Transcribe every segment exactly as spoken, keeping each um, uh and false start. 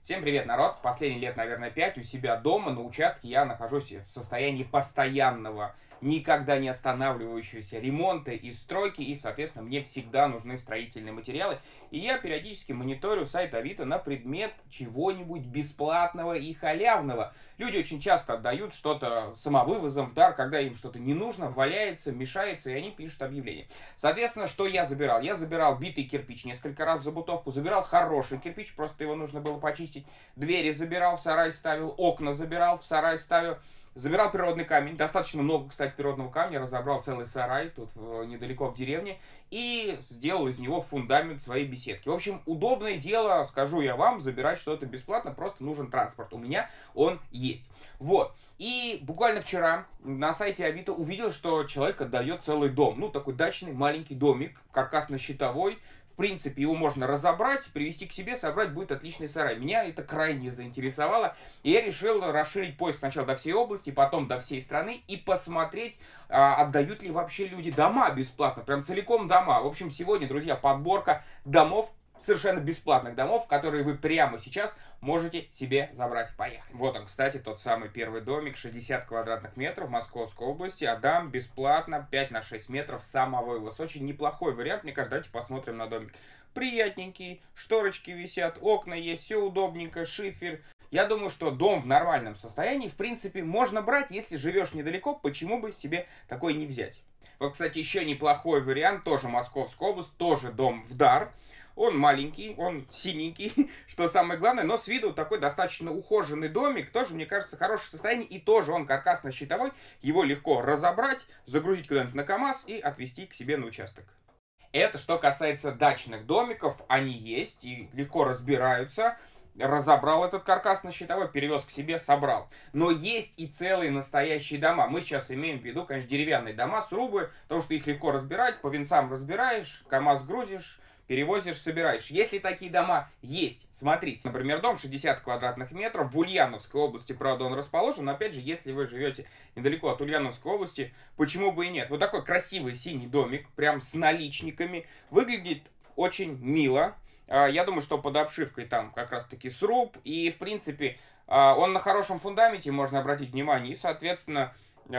Всем привет, народ! Последние лет, наверное, пять у себя дома на участке я нахожусь в состоянии постоянного, никогда не останавливающегося ремонта и стройки, и, соответственно, мне всегда нужны строительные материалы. И я периодически мониторю сайт Авито на предмет чего-нибудь бесплатного и халявного. Люди очень часто отдают что-то самовывозом в дар, когда им что-то не нужно, валяется, мешается, и они пишут объявление. Соответственно, что я забирал? Я забирал битый кирпич несколько раз за бутовку, забирал хороший кирпич, просто его нужно было почистить. Двери забирал, в сарай ставил, окна забирал, в сарай ставил. Забирал природный камень, достаточно много, кстати, природного камня, разобрал целый сарай тут недалеко в деревне и сделал из него фундамент своей беседки. В общем, удобное дело, скажу я вам, забирать что-то бесплатно, просто нужен транспорт. У меня он есть. Вот. И буквально вчера на сайте Авито увидел, что человек отдает целый дом. Ну, такой дачный маленький домик, каркасно-щитовой. В принципе, его можно разобрать, привезти к себе, собрать, будет отличный сарай. Меня это крайне заинтересовало, и я решил расширить поиск сначала до всей области, потом до всей страны, и посмотреть, а, отдают ли вообще люди дома бесплатно, прям целиком дома. В общем, сегодня, друзья, подборка домов, совершенно бесплатных домов, которые вы прямо сейчас можете себе забрать. Поехали. Вот он, кстати, тот самый первый домик, шестьдесят квадратных метров в Московской области. Отдам бесплатно, пять на шесть метров, самовывоз. Очень неплохой вариант, мне кажется. Давайте посмотрим на домик. Приятненький, шторочки висят, окна есть, все удобненько, шифер. Я думаю, что дом в нормальном состоянии, в принципе, можно брать, если живешь недалеко, почему бы себе такой не взять. Вот, кстати, еще неплохой вариант, тоже Московская область, тоже дом в дар. Он маленький, он синенький, что самое главное, но с виду такой достаточно ухоженный домик, тоже, мне кажется, в хорошем состоянии, и тоже он каркасно-щитовой, его легко разобрать, загрузить куда-нибудь на КамАЗ и отвезти к себе на участок. Это что касается дачных домиков, они есть и легко разбираются. Разобрал этот каркасно-щитовой, перевез к себе, собрал. Но есть и целые настоящие дома. Мы сейчас имеем в виду, конечно, деревянные дома, срубы, потому что их легко разбирать, по венцам разбираешь, КамАЗ грузишь, перевозишь, собираешь. Если такие дома есть, смотрите. Например, дом шестьдесят квадратных метров в Ульяновской области, правда, он расположен. Но опять же, если вы живете недалеко от Ульяновской области, почему бы и нет? Вот такой красивый синий домик, прям с наличниками. Выглядит очень мило. Я думаю, что под обшивкой там как раз-таки сруб. И, в принципе, он на хорошем фундаменте, можно обратить внимание. И, соответственно,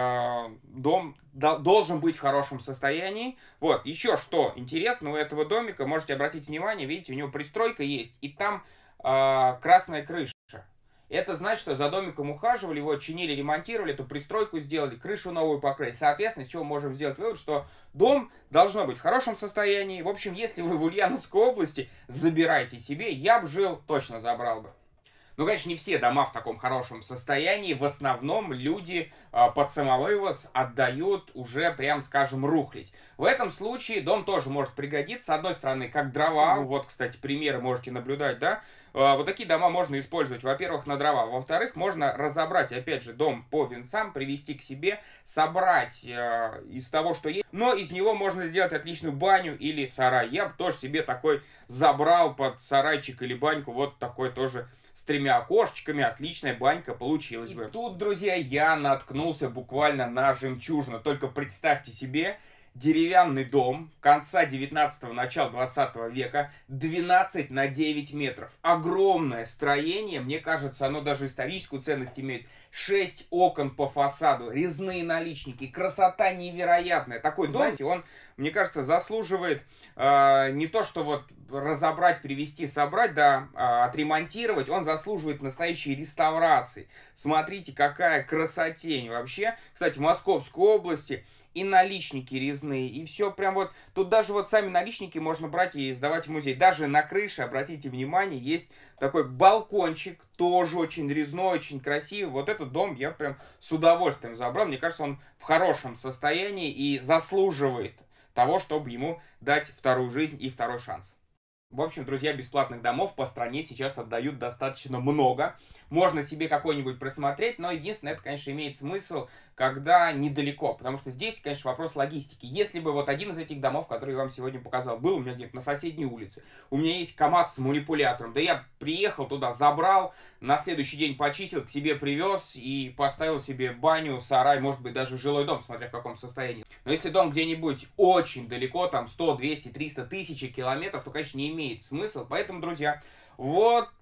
дом должен быть в хорошем состоянии. Вот, еще что интересно, у этого домика, можете обратить внимание, видите, у него пристройка есть, и там э, красная крыша. Это значит, что за домиком ухаживали, его чинили, ремонтировали, эту пристройку сделали, крышу новую покрыли. Соответственно, с чего можем сделать вывод, что дом должно быть в хорошем состоянии. В общем, если вы в Ульяновской области, забирайте себе, я бы жил, точно забрал бы. Ну, конечно, не все дома в таком хорошем состоянии. В основном люди э, под самовывоз отдают уже, прям скажем, рухлядь. В этом случае дом тоже может пригодиться. С одной стороны, как дрова. Ну, вот, кстати, примеры можете наблюдать, да. Э, вот такие дома можно использовать, во-первых, на дрова. Во-вторых, можно разобрать, опять же, дом по венцам, привезти к себе, собрать э, из того, что есть. Но из него можно сделать отличную баню или сарай. Я бы тоже себе такой забрал под сарайчик или баньку. Вот такой тоже с тремя окошечками, отличная банька получилась бы. И тут, друзья, я наткнулся буквально на жемчужину. Только представьте себе, деревянный дом конца девятнадцатого, начала двадцатого века, двенадцать на девять метров. Огромное строение, мне кажется, оно даже историческую ценность имеет. шесть окон по фасаду, резные наличники, красота невероятная. Такой дом, знаете, он, мне кажется, заслуживает э, не то, что вот разобрать, привезти, собрать, да, э, отремонтировать, он заслуживает настоящей реставрации. Смотрите, какая красотень вообще. Кстати, в Московской области и наличники резные, и все прям вот, тут даже вот сами наличники можно брать и сдавать в музей. Даже на крыше, обратите внимание, есть такой балкончик, тоже очень резной, очень красивый. Вот этот дом я прям с удовольствием забрал. Мне кажется, он в хорошем состоянии и заслуживает того, чтобы ему дать вторую жизнь и второй шанс. В общем, друзья, бесплатных домов по стране сейчас отдают достаточно много. Можно себе какой-нибудь просмотреть, но единственное, это, конечно, имеет смысл, когда недалеко. Потому что здесь, конечно, вопрос логистики. Если бы вот один из этих домов, который я вам сегодня показал, был у меня где-то на соседней улице, у меня есть КамАЗ с манипулятором, да я приехал туда, забрал, на следующий день почистил, к себе привез и поставил себе баню, сарай, может быть, даже жилой дом, смотря в каком состоянии. Но если дом где-нибудь очень далеко, там сто, двести, триста, тысячи километров, то, конечно, не имеет смысла. Поэтому, друзья, вот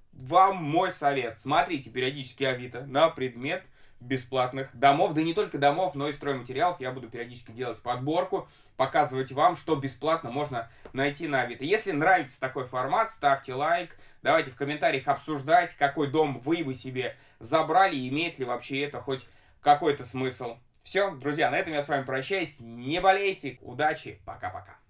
вам мой совет. Смотрите периодически Авито на предмет бесплатных домов. Да не только домов, но и стройматериалов. Я буду периодически делать подборку, показывать вам, что бесплатно можно найти на Авито. Если нравится такой формат, ставьте лайк. Давайте в комментариях обсуждать, какой дом вы бы себе забрали, и имеет ли вообще это хоть какой-то смысл. Все, друзья, на этом я с вами прощаюсь. Не болейте. Удачи. Пока-пока.